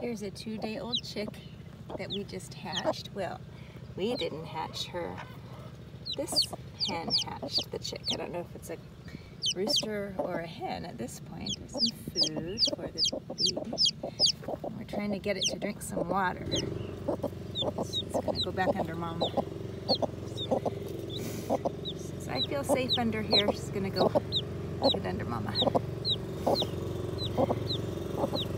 Here's a 2-day-old chick that we just hatched. Well, we didn't hatch her. This hen hatched the chick. I don't know if it's a rooster or a hen at this point. There's some food for the baby. We're trying to get it to drink some water. It's gonna go back under mom. Says, I feel safe under here. She's gonna go get under mama.